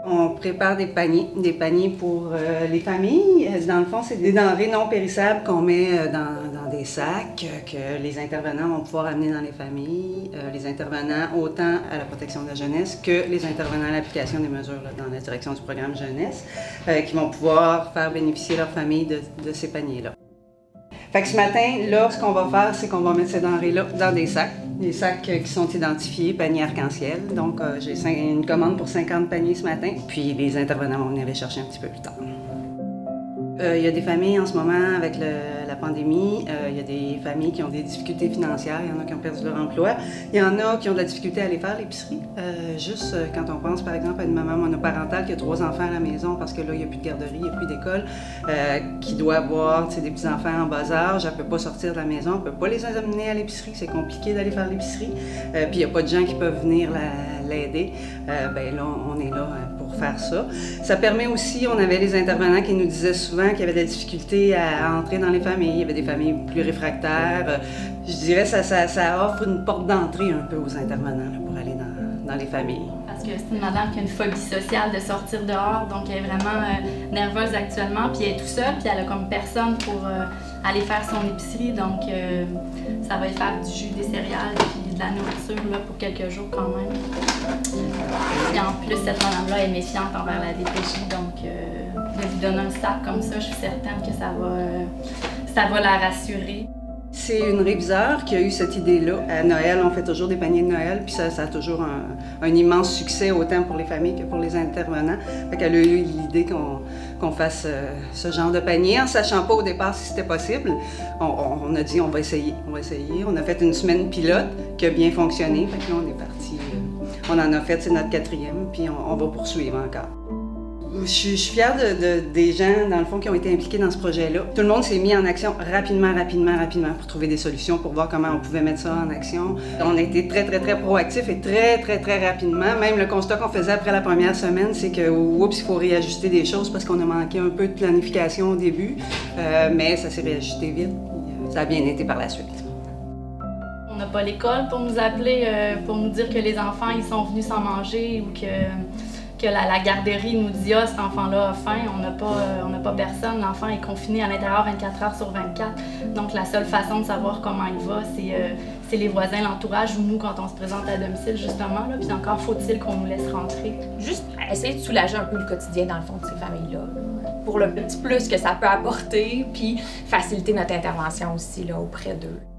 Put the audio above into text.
On prépare des paniers pour les familles. Dans le fond, c'est des denrées non périssables qu'on met dans des sacs que les intervenants vont pouvoir amener dans les familles. Les intervenants autant à la protection de la jeunesse que les intervenants à l'application des mesures dans la direction du programme jeunesse qui vont pouvoir faire bénéficier leur famille de ces paniers-là. Fait que ce matin, là, ce qu'on va faire, c'est qu'on va mettre ces denrées-là dans des sacs qui sont identifiés, paniers arc-en-ciel. Donc, j'ai une commande pour 50 paniers ce matin, puis les intervenants vont venir les chercher un petit peu plus tard. Il y a des familles en ce moment avec la pandémie, il y a des familles qui ont des difficultés financières, il y en a qui ont perdu leur emploi, il y en a qui ont de la difficulté à aller faire l'épicerie. Juste quand on pense par exemple à une maman monoparentale qui a 3 enfants à la maison parce que là il n'y a plus de garderie, il n'y a plus d'école, qui doit avoir des petits-enfants en bas âge, elle ne peut pas sortir de la maison, elle ne peut pas les amener à l'épicerie, c'est compliqué d'aller faire l'épicerie, puis il n'y a pas de gens qui peuvent venir l'aider. Bien là, on est là pour faire ça. Ça permet aussi, on avait les intervenants qui nous disaient souvent qu'il y avait des difficultés à entrer dans les familles. Il y avait des familles plus réfractaires. Je dirais que ça offre une porte d'entrée un peu aux intervenants là, pour aller dans les familles. Parce que c'est une madame qui a une phobie sociale de sortir dehors, donc elle est vraiment nerveuse actuellement, puis elle est toute seule, puis elle a comme personne pour aller faire son épicerie, donc ça va y faire du jus, des céréales, puis de la nourriture là, pour quelques jours quand même. Et en plus, cette madame-là est méfiante envers la DPJ, donc de lui donner un sac comme ça, je suis certaine que ça va la rassurer. C'est une réviseure qui a eu cette idée-là. À Noël, on fait toujours des paniers de Noël, puis ça a toujours un immense succès, autant pour les familles que pour les intervenants. Fait qu'elle a eu l'idée qu'on fasse ce genre de panier, en sachant pas au départ si c'était possible. On a dit on va essayer. On a fait une semaine pilote qui a bien fonctionné. Fait que là, on est parti. On en a fait, c'est notre 4e, puis on va poursuivre encore. Je suis fière des gens, dans le fond, qui ont été impliqués dans ce projet-là. Tout le monde s'est mis en action rapidement pour trouver des solutions, pour voir comment on pouvait mettre ça en action. On a été très proactifs et très rapidement. Même le constat qu'on faisait après la première semaine, c'est que, oups, il faut réajuster des choses parce qu'on a manqué un peu de planification au début. Mais ça s'est réajusté vite. Ça a bien été par la suite. On n'a pas l'école pour nous appeler, pour nous dire que les enfants ils sont venus sans manger ou que la garderie nous dit « Ah, cet enfant-là a faim », on n'a pas personne, l'enfant est confiné à l'intérieur 24 heures sur 24. Donc la seule façon de savoir comment il va, c'est les voisins, l'entourage ou nous quand on se présente à domicile justement. Là. Puis encore faut-il qu'on nous laisse rentrer. Juste essayer de soulager un peu le quotidien dans le fond de ces familles-là, pour le petit plus que ça peut apporter, puis faciliter notre intervention aussi là, auprès d'eux.